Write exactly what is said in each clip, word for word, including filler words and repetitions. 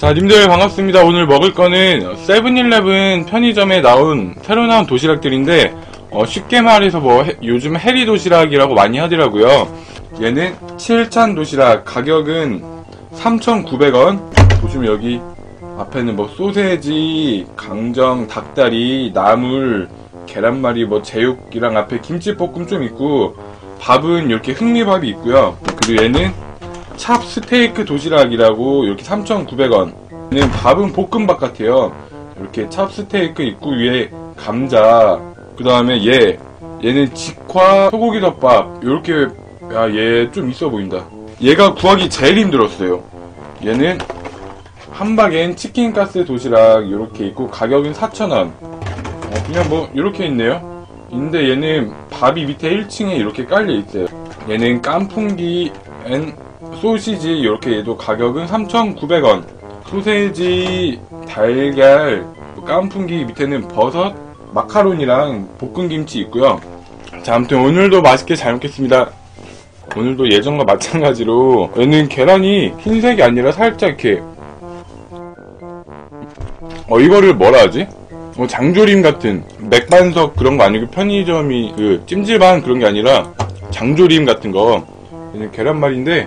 자, 님들 반갑습니다. 오늘 먹을 거는 세븐일레븐 편의점에 나온 새로 나온 도시락들인데 어, 쉽게 말해서 뭐 해, 요즘 해리 도시락이라고 많이 하더라고요. 얘는 칠찬 도시락, 가격은 삼천구백 원. 보시면 여기 앞에는 뭐 소세지, 강정, 닭다리, 나물, 계란말이, 뭐 제육이랑 앞에 김치볶음 좀 있고, 밥은 이렇게 흑미밥이 있고요. 그리고 얘는 찹 스테이크 도시락이라고 이렇게 삼천구백 원. 얘는 밥은 볶음밥 같아요. 이렇게 찹 스테이크 있고 위에 감자. 그 다음에 얘 얘는 직화 소고기 덮밥. 이렇게, 야, 얘 좀 있어 보인다. 얘가 구하기 제일 힘들었어요. 얘는 함박엔 치킨가스 도시락 이렇게 있고 가격은 사천 원. 어, 그냥 뭐 이렇게 있네요. 근데 얘는 밥이 밑에 일 층에 이렇게 깔려 있어요. 얘는 깐풍기 앤 소시지, 이렇게 얘도 가격은 삼천구백 원. 소세지, 달걀, 깐풍기 밑에는 버섯, 마카로니랑 볶음김치 있고요. 자, 아무튼 오늘도 맛있게 잘 먹겠습니다. 오늘도 예전과 마찬가지로 얘는 계란이 흰색이 아니라 살짝 이렇게, 어 이거를 뭐라 하지? 뭐 장조림 같은, 맥반석 그런 거 아니고 편의점이 그 찜질방 그런 게 아니라 장조림 같은 거. 얘는 계란말인데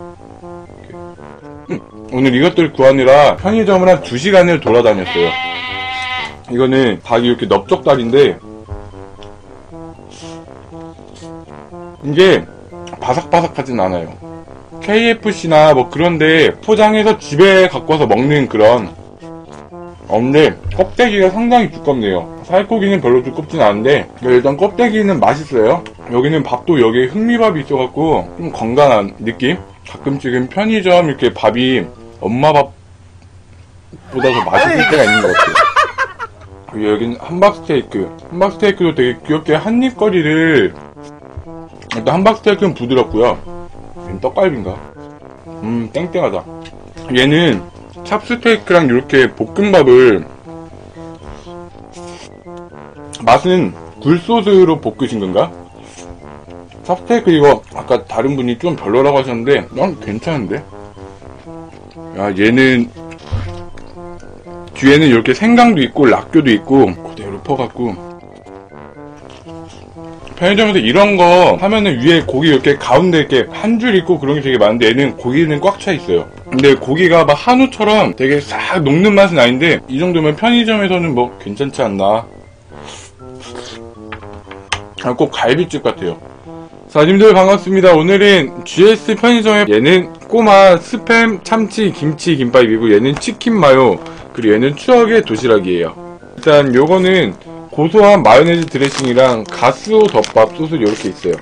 음, 오늘 이것들 구하느라 편의점을 한 두 시간을 돌아다녔어요. 이거는 닭이 이렇게 넓적다리인데 이게 바삭바삭하진 않아요. 케이에프씨나 뭐 그런데 포장해서 집에 갖고 와서 먹는 그런. 어, 근데 껍데기가 상당히 두껍네요. 살코기는 별로 두껍진 않은데 일단 껍데기는 맛있어요. 여기는 밥도 여기에 흑미밥이 있어갖고 좀 건강한 느낌? 가끔씩은 편의점 이렇게 밥이 엄마 밥보다 더 맛있을 때가 있는 것 같아요. 그리고 여기는 함박스테이크. 함박스테이크도 되게 귀엽게 한입거리를. 일단 함박스테이크는 부드럽고요. 얘는 떡갈비인가? 음, 땡땡하다. 얘는 찹스테이크랑 이렇게 볶음밥을, 맛은 굴소스로 볶으신 건가? 찹스테이크 이거 아까 다른 분이 좀 별로라고 하셨는데 난 괜찮은데? 야, 얘는 뒤에는 이렇게 생강도 있고 락교도 있고 그대로 퍼갖고. 편의점에서 이런 거 하면은 위에 고기 이렇게 가운데 이렇게 한 줄 있고 그런 게 되게 많은데 얘는 고기는 꽉 차 있어요. 근데 고기가 막 한우처럼 되게 싹 녹는 맛은 아닌데 이 정도면 편의점에서는 뭐 괜찮지 않나. 아, 꼭 갈비집 같아요. 자, 님들 반갑습니다. 오늘은 지에스 편의점에, 얘는 꼬마 스팸 참치 김치 김밥이고 얘는 치킨 마요, 그리고 얘는 추억의 도시락이에요. 일단 요거는 고소한 마요네즈 드레싱이랑 가스오 덮밥 소스 이렇게 있어요.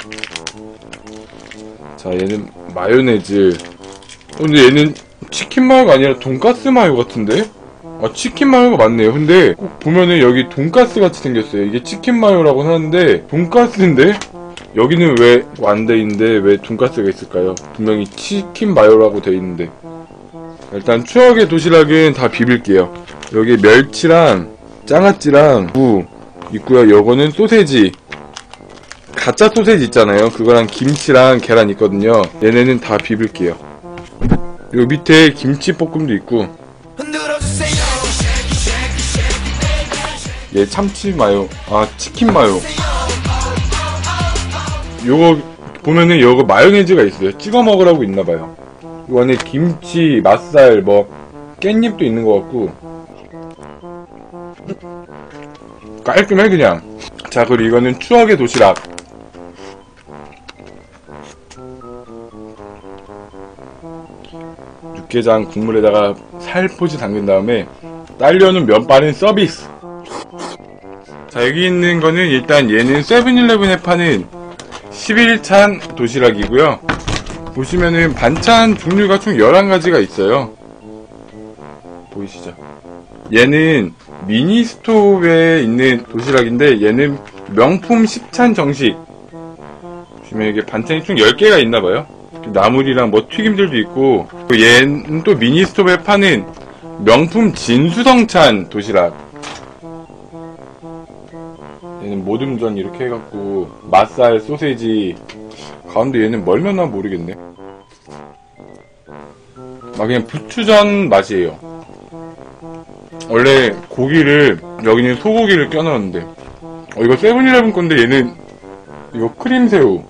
자, 얘는 마요네즈. 어, 근데 얘는 치킨 마요가 아니라 돈가스 마요 같은데? 아, 치킨 마요가 맞네요. 근데 꼭 보면은 여기 돈가스 같이 생겼어요. 이게 치킨 마요라고 하는데 돈가스인데? 여기는 왜 안 돼있는데 왜 돈가스가 있을까요? 분명히 치킨 마요라고 돼있는데. 일단 추억의 도시락은 다 비빌게요. 여기 멸치랑 장아찌랑 무 있고요. 요거는 소세지, 가짜 소세지 있잖아요. 그거랑 김치랑 계란 있거든요. 얘네는 다 비빌게요. 요 밑에 김치볶음도 있고. 얘 참치 마요, 아 치킨 마요. 요거 보면은 요거 마요네즈가 있어요. 찍어 먹으라고 있나봐요. 요 안에 김치, 맛살, 뭐 깻잎도 있는 것 같고 깔끔해 그냥. 자, 그리고 이거는 추억의 도시락. 육개장 국물에다가 살포시 담근 다음에 딸려오는 면발은 서비스. 자, 여기 있는 거는 일단 얘는 세븐일레븐에 파는 십일 찬 도시락이고요. 보시면은 반찬 종류가 총 열한 가지가 있어요. 보이시죠? 얘는 미니스톱에 있는 도시락인데 얘는 명품 십 찬 정식. 보시면 이게 반찬이 총 열 개가 있나봐요. 나물이랑 뭐 튀김들도 있고. 얘는 또 미니스톱에 파는 명품 진수성찬 도시락. 얘는 모듬전 이렇게 해갖고 맛살, 소세지. 가운데 얘는 멀면나 모르겠네. 아, 그냥 부추전 맛이에요. 원래 고기를 여기는 소고기를 껴넣었는데 어, 이거 세븐일레븐 건데 얘는 이거 크림새우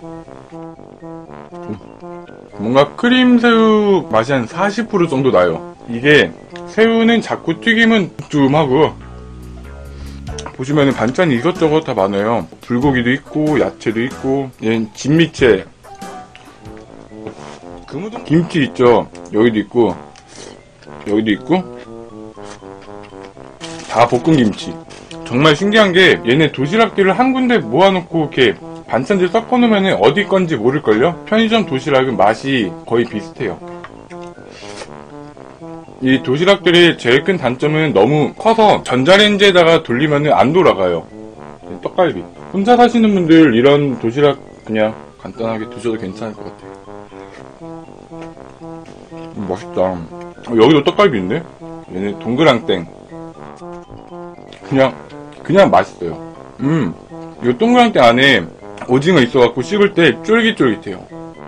뭔가 크림새우 맛이 한 사십 퍼센트 정도 나요. 이게 새우는 자꾸 튀김은 좀 하고 보시면은 반찬이 이것저것 다 많아요. 불고기도 있고 야채도 있고 얘는 진미채 김치 있죠. 여기도 있고 여기도 있고 다 볶음김치. 정말 신기한 게 얘네 도시락들을 한 군데 모아놓고 이렇게 반찬들 섞어놓으면 어디 건지 모를걸요? 편의점 도시락은 맛이 거의 비슷해요. 이 도시락들의 제일 큰 단점은 너무 커서 전자레인지에다가 돌리면 안 돌아가요. 떡갈비. 혼자 사시는 분들 이런 도시락 그냥 간단하게 드셔도 괜찮을 것 같아요. 음, 맛있다. 어, 여기도 떡갈비 있네? 얘는 동그랑땡. 그냥 그냥 맛있어요. 음, 이 동그랑땡 안에 오징어 있어갖고 씹을 때 쫄깃쫄깃해요.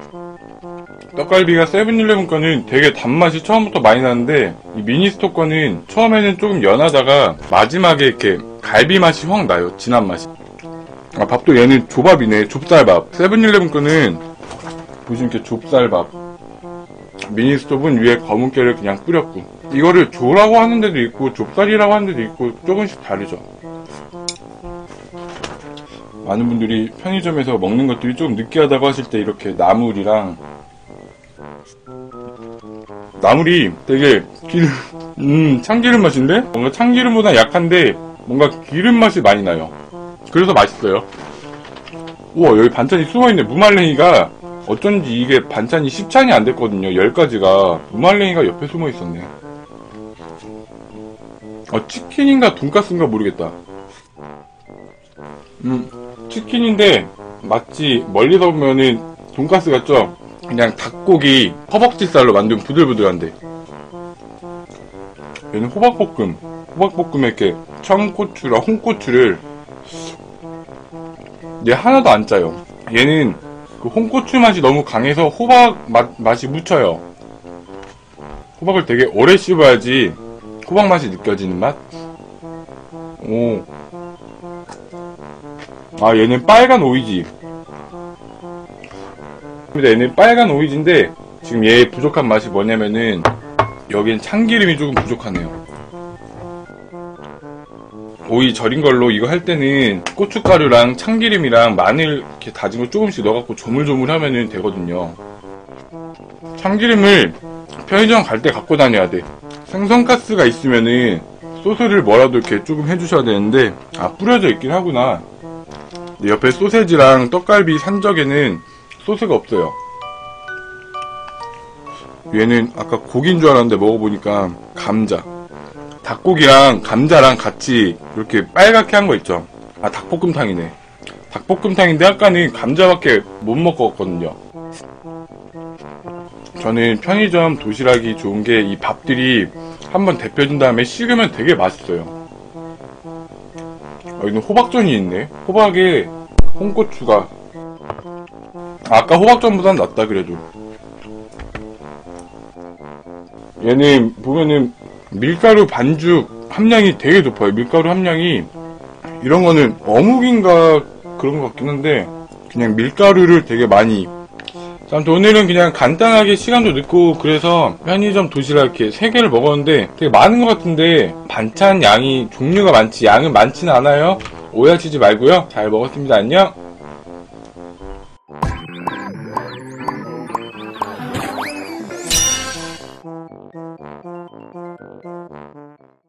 떡갈비가 세븐일레븐 거는 되게 단맛이 처음부터 많이 나는데 이 미니스토 거는 처음에는 조금 연하다가 마지막에 이렇게 갈비 맛이 확 나요. 진한 맛이. 아, 밥도 얘는 조밥이네. 좁쌀밥. 세븐일레븐 거는 보시면 이렇게 좁쌀밥. 미니스톱은 위에 검은 깨를 그냥 뿌렸고 이거를 조라고 하는 데도 있고 좁쌀이라고 하는 데도 있고 조금씩 다르죠. 많은 분들이 편의점에서 먹는 것들이 좀 느끼하다고 하실 때 이렇게 나물이랑 나물이 되게 기름, 음, 참기름 맛인데? 뭔가 참기름보다 약한데 뭔가 기름 맛이 많이 나요. 그래서 맛있어요. 우와, 여기 반찬이 숨어있네. 무말랭이가 어쩐지 이게 반찬이 십 찬이 안 됐거든요. 열 가지가. 무말랭이가 옆에 숨어있었네. 어, 치킨인가 돈까스인가 모르겠다. 음, 치킨인데 마치 멀리서 보면은 돈까스 같죠? 그냥 닭고기 허벅지살로 만든 부들부들한데 얘는 호박볶음 호박볶음에 이렇게 청고추랑 홍고추를 얘 하나도 안 짜요. 얘는 그 홍고추 맛이 너무 강해서 호박 맛, 맛이 묻혀요. 호박을 되게 오래 씹어야지 호박 맛이 느껴지는 맛. 오. 아, 얘는 빨간 오이지. 얘는 빨간 오이지인데 지금 얘의 부족한 맛이 뭐냐면은 여기엔 참기름이 조금 부족하네요. 오이 절인 걸로 이거 할 때는 고춧가루랑 참기름이랑 마늘 이렇게 다진 거 조금씩 넣어갖고 조물조물 하면은 되거든요. 참기름을 편의점 갈 때 갖고 다녀야 돼. 생선가스가 있으면은 소스를 뭐라도 이렇게 조금 해주셔야 되는데 아, 뿌려져 있긴 하구나. 옆에 소세지랑 떡갈비 산적에는 소스가 없어요. 얘는 아까 고기인 줄 알았는데 먹어보니까 감자. 닭고기랑 감자랑 같이 이렇게 빨갛게 한 거 있죠. 아, 닭볶음탕이네. 닭볶음탕인데 아까는 감자밖에 못 먹었거든요. 저는 편의점 도시락이 좋은 게 이 밥들이 한번 데펴준 다음에 식으면 되게 맛있어요. 여기는 호박전이 있네. 호박에 홍고추가 아까 호박전보단 낫다 그래도. 얘는 보면은 밀가루 반죽 함량이 되게 높아요. 밀가루 함량이 이런 거는 어묵인가 그런 것 같긴 한데 그냥 밀가루를 되게 많이. 아무튼 오늘은 그냥 간단하게 시간도 늦고 그래서 편의점 도시락 이렇게 세 개를 먹었는데 되게 많은 것 같은데 반찬 양이 종류가 많지 양은 많지는 않아요. 오해하시지 말고요. 잘 먹었습니다. 안녕.